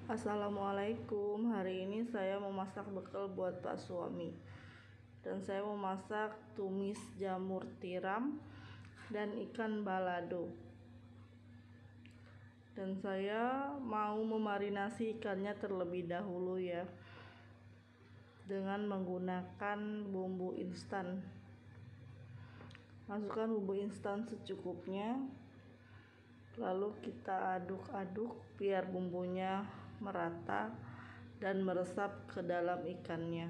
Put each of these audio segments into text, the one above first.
Assalamualaikum. Hari ini saya mau masak bekal buat Pak Suami. Dan saya mau masak tumis jamur tiram dan ikan balado. Dan saya mau memarinasi ikannya terlebih dahulu ya, dengan menggunakan bumbu instan. Masukkan bumbu instan secukupnya, lalu kita aduk-aduk biar bumbunya merata dan meresap ke dalam ikannya.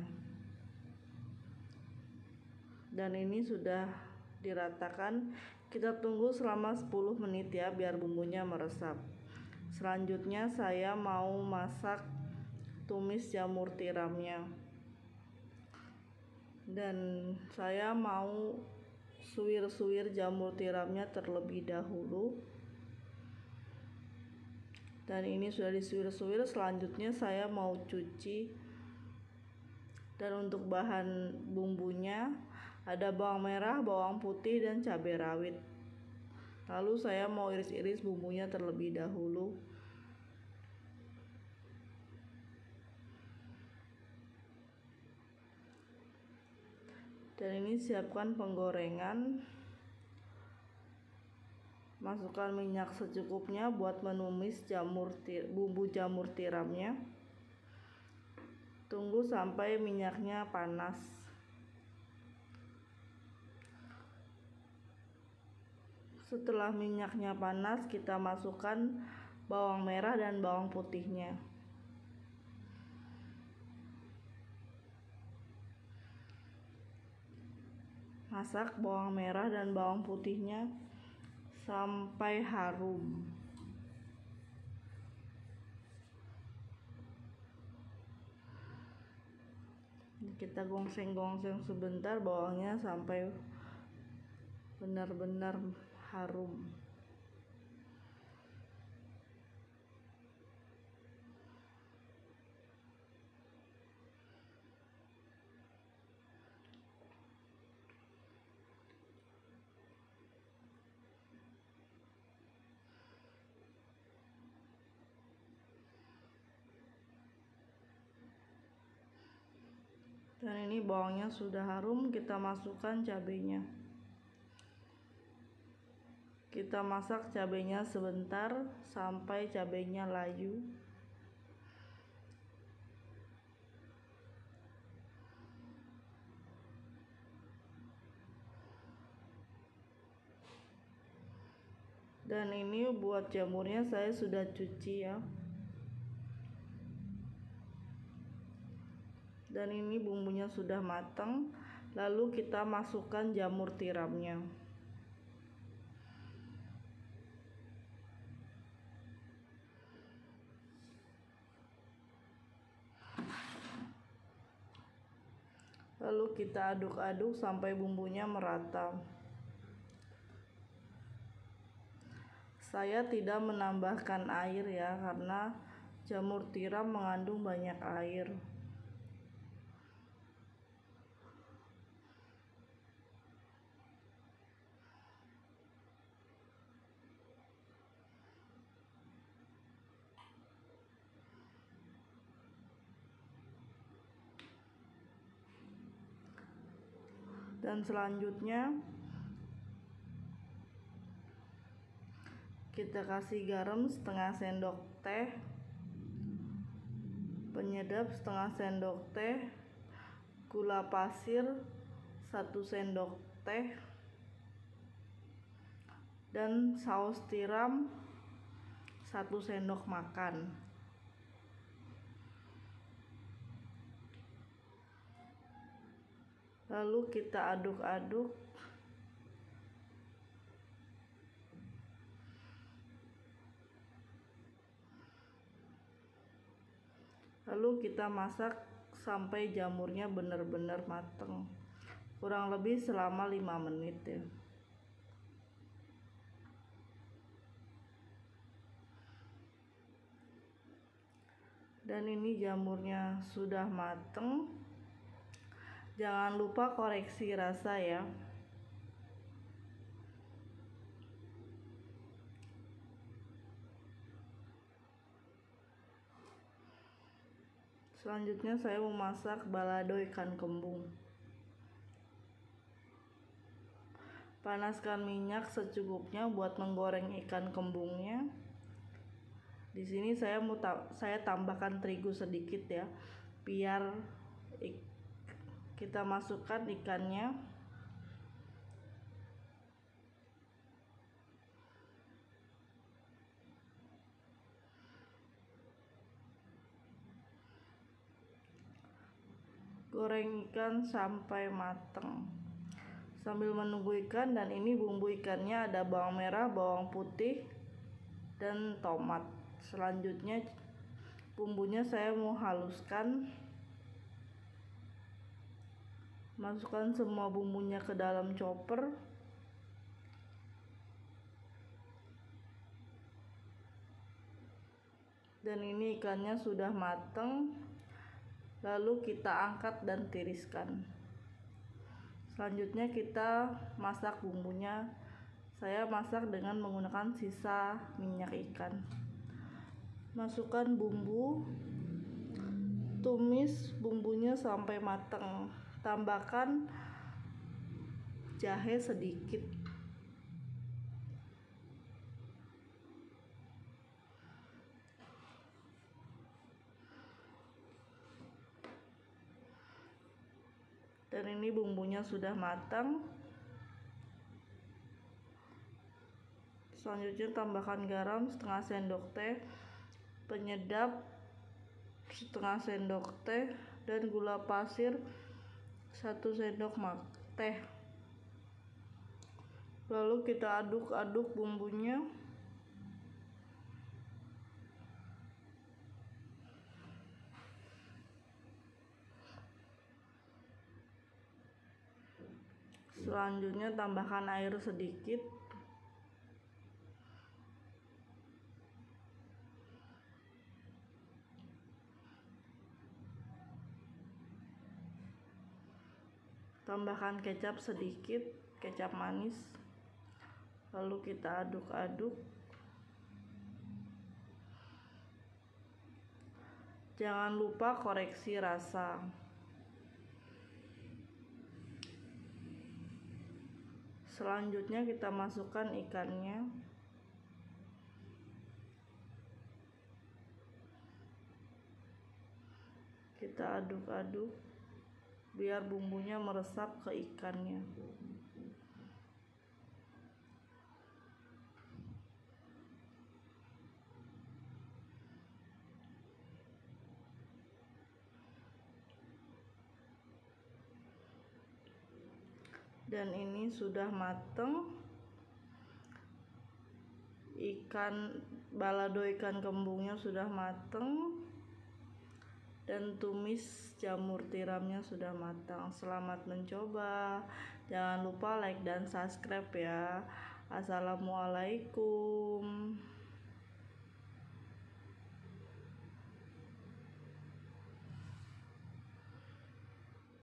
Dan ini sudah diratakan, kita tunggu selama 10 menit ya biar bumbunya meresap. Selanjutnya saya mau masak tumis jamur tiramnya, dan saya mau suwir-suwir jamur tiramnya terlebih dahulu. Dan ini sudah disuwir-suwir. Selanjutnya saya mau cuci. Dan untuk bahan bumbunya ada bawang merah, bawang putih, dan cabai rawit. Lalu saya mau iris-iris bumbunya terlebih dahulu. Dan ini siapkan penggorengan. Masukkan minyak secukupnya buat menumis bumbu jamur tiramnya. Tunggu sampai minyaknya panas. Setelah minyaknya panas, kita masukkan bawang merah dan bawang putihnya. Masak bawang merah dan bawang putihnya sampai harum. Kita gongseng-gongseng sebentar bawangnya sampai benar-benar harum. Dan ini bawangnya sudah harum, kita masukkan cabenya. Kita masak cabenya sebentar sampai cabenya layu. Dan ini buat jamurnya saya sudah cuci ya. Dan ini bumbunya sudah matang. Lalu kita masukkan jamur tiramnya. Lalu kita aduk-aduk sampai bumbunya merata. Saya tidak menambahkan air ya, karena jamur tiram mengandung banyak air. Dan selanjutnya kita kasih garam setengah sendok teh, penyedap setengah sendok teh, gula pasir 1 sendok teh, dan saus tiram 1 sendok makan. Lalu kita aduk-aduk. Lalu kita masak sampai jamurnya benar-benar matang, kurang lebih selama 5 menit ya. Dan ini jamurnya sudah matang. Jangan lupa koreksi rasa ya. Selanjutnya saya memasak balado ikan kembung. Panaskan minyak secukupnya buat menggoreng ikan kembungnya. Di sini saya tambahkan terigu sedikit ya, biar kita masukkan ikannya. Goreng ikan sampai matang. Sambil menunggu ikan, dan ini bumbu ikannya ada bawang merah, bawang putih, dan tomat. Selanjutnya bumbunya saya mau haluskan. Masukkan semua bumbunya ke dalam chopper. Dan ini ikannya sudah matang. Lalu kita angkat dan tiriskan. Selanjutnya kita masak bumbunya. Saya masak dengan menggunakan sisa minyak ikan. Masukkan bumbu, tumis bumbunya sampai matang. Tambahkan jahe sedikit. Dan ini bumbunya sudah matang. Selanjutnya tambahkan garam setengah sendok teh, penyedap setengah sendok teh, dan gula pasir 1 sendok teh. Lalu kita aduk-aduk bumbunya. Selanjutnya tambahkan air sedikit. Tambahkan kecap sedikit, kecap manis. Lalu kita aduk-aduk. Jangan lupa koreksi rasa. Selanjutnya kita masukkan ikannya. Kita aduk-aduk biar bumbunya meresap ke ikannya. Dan ini sudah mateng. Balado ikan kembungnya sudah mateng, dan tumis jamur tiramnya sudah matang. Selamat mencoba. Jangan lupa like dan subscribe ya. Assalamualaikum.